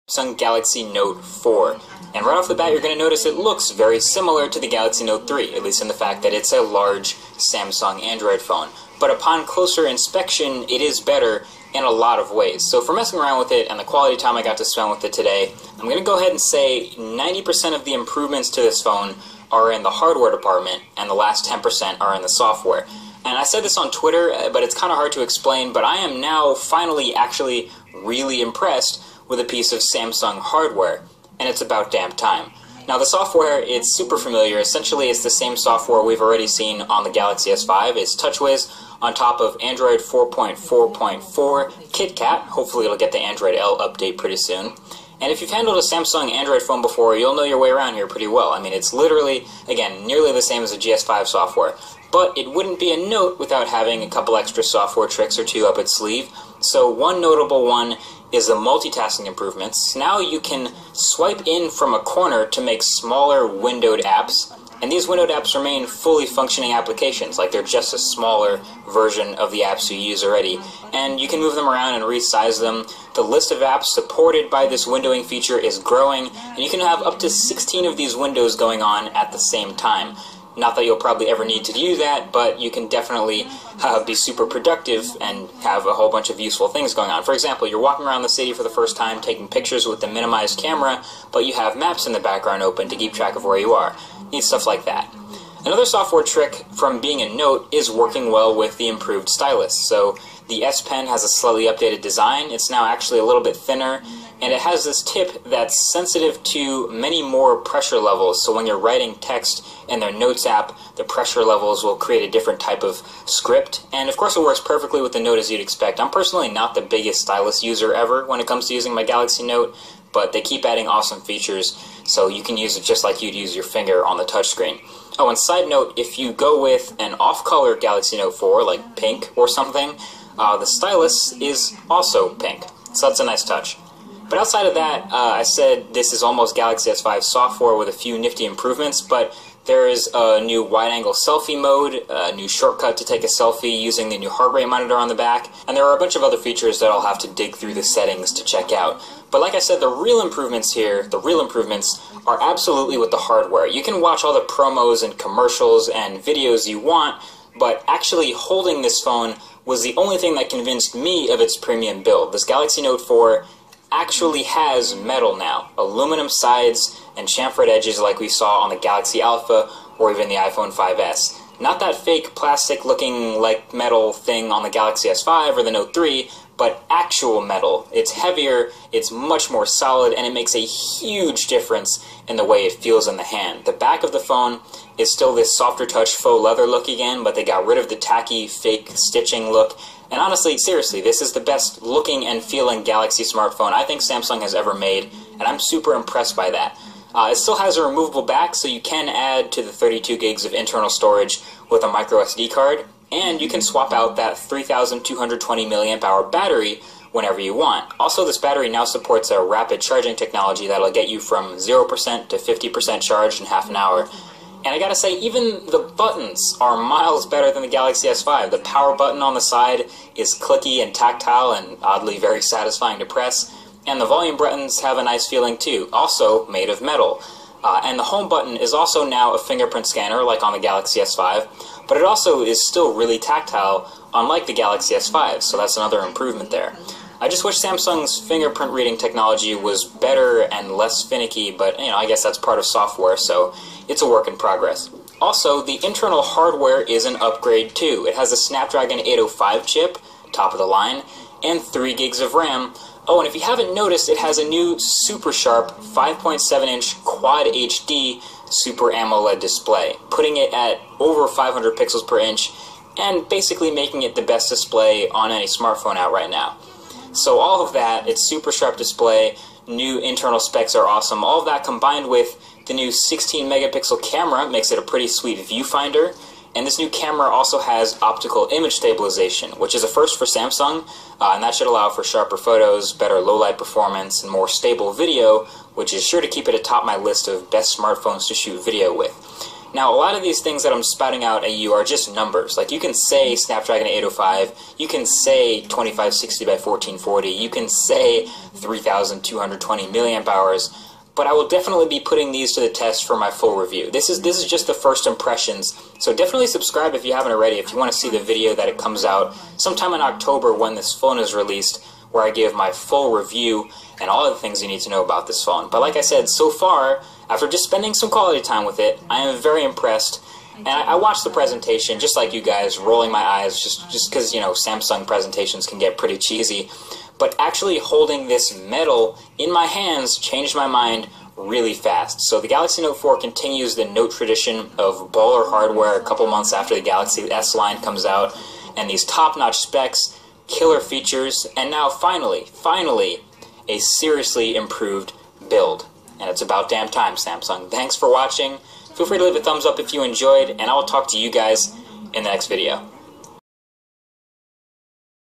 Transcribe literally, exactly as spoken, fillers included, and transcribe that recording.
Samsung Galaxy Note four. And right off the bat, you're going to notice it looks very similar to the Galaxy Note three, at least in the fact that it's a large Samsung Android phone. But upon closer inspection, it is better in a lot of ways. So for messing around with it and the quality time I got to spend with it today, I'm going to go ahead and say ninety percent of the improvements to this phone are in the hardware department, and the last ten percent are in the software. And I said this on Twitter, but it's kind of hard to explain, but I am now finally actually really impressed with a piece of Samsung hardware, and it's about damn time. Now the software, it's super familiar. Essentially it's the same software we've already seen on the Galaxy S five. It's TouchWiz on top of Android four point four point four KitKat. Hopefully it'll get the Android L update pretty soon. And if you've handled a Samsung Android phone before, you'll know your way around here pretty well. I mean, it's literally, again, nearly the same as the G S five software. But it wouldn't be a Note without having a couple extra software tricks or two up its sleeve. So one notable one is the multitasking improvements. Now you can swipe in from a corner to make smaller windowed apps, and these windowed apps remain fully functioning applications, like they're just a smaller version of the apps you use already. And you can move them around and resize them. The list of apps supported by this windowing feature is growing, and you can have up to sixteen of these windows going on at the same time. Not that you'll probably ever need to do that, but you can definitely uh, be super productive and have a whole bunch of useful things going on. For example, you're walking around the city for the first time, taking pictures with the minimized camera, but you have maps in the background open to keep track of where you are. Neat stuff like that. Another software trick from being a Note is working well with the improved stylus. So the S Pen has a slightly updated design. It's now actually a little bit thinner, and it has this tip that's sensitive to many more pressure levels. So when you're writing text in their Notes app, the pressure levels will create a different type of script. And of course it works perfectly with the Note as you'd expect. I'm personally not the biggest stylus user ever when it comes to using my Galaxy Note, but they keep adding awesome features, so you can use it just like you'd use your finger on the touchscreen. Oh, and side note, if you go with an off-color Galaxy Note four, like pink or something, uh, the stylus is also pink. So that's a nice touch. But outside of that, uh, I said this is almost Galaxy S five software with a few nifty improvements, but there is a new wide-angle selfie mode, a new shortcut to take a selfie using the new heart rate monitor on the back, and there are a bunch of other features that I'll have to dig through the settings to check out. But like I said, the real improvements here, the real improvements, are absolutely with the hardware. You can watch all the promos and commercials and videos you want, but actually holding this phone was the only thing that convinced me of its premium build. This Galaxy Note four actually has metal now. Aluminum sides and chamfered edges like we saw on the Galaxy Alpha or even the iPhone five S. Not that fake plastic looking like metal thing on the Galaxy S five or the Note three, but actual metal. It's heavier, it's much more solid, and it makes a huge difference in the way it feels in the hand. The back of the phone is still this softer touch faux leather look again, but they got rid of the tacky fake stitching look. And honestly, seriously, this is the best looking and feeling Galaxy smartphone I think Samsung has ever made, and I'm super impressed by that. Uh, it still has a removable back, so you can add to the thirty-two gigs of internal storage with a micro S D card, and you can swap out that three thousand two hundred twenty milliamp hour battery whenever you want. Also, this battery now supports a rapid charging technology that'll get you from zero percent to fifty percent charged in half an hour. And I gotta say, even the buttons are miles better than the Galaxy S five. The power button on the side is clicky and tactile and oddly very satisfying to press. And the volume buttons have a nice feeling too, also made of metal. Uh, and the home button is also now a fingerprint scanner like on the Galaxy S five, but it also is still really tactile, unlike the Galaxy S five, so that's another improvement there. I just wish Samsung's fingerprint reading technology was better and less finicky, but you know, I guess that's part of software, so it's a work in progress. Also, the internal hardware is an upgrade too. It has a Snapdragon eight oh five chip, top of the line, and three gigs of RAM. Oh, and if you haven't noticed, it has a new super sharp five point seven inch Quad H D Super AMOLED display, putting it at over five hundred pixels per inch, and basically making it the best display on any smartphone out right now. So all of that, its super sharp display, new internal specs are awesome. All of that combined with the new sixteen megapixel camera makes it a pretty sweet viewfinder. And this new camera also has optical image stabilization, which is a first for Samsung, uh, and that should allow for sharper photos, better low-light performance, and more stable video, which is sure to keep it atop my list of best smartphones to shoot video with. Now, a lot of these things that I'm spouting out at you are just numbers. Like, you can say Snapdragon eight oh five, you can say twenty-five sixty by fourteen forty, you can say three thousand two hundred twenty milliamp hours, but I will definitely be putting these to the test for my full review. This is this is just the first impressions, so definitely subscribe if you haven't already, if you want to see the video that it comes out sometime in October when this phone is released, where I give my full review and all of the things you need to know about this phone. But like I said, so far, after just spending some quality time with it, I am very impressed. And I, I watched the presentation, just like you guys, rolling my eyes, just just because, you know, Samsung presentations can get pretty cheesy. But actually holding this metal in my hands changed my mind really fast. So the Galaxy Note four continues the Note tradition of baller hardware a couple months after the Galaxy S line comes out, and these top-notch specs, killer features, and now finally, finally, a seriously improved build. And it's about damn time, Samsung. Thanks for watching. Feel free to leave a thumbs up if you enjoyed, and I will talk to you guys in the next video.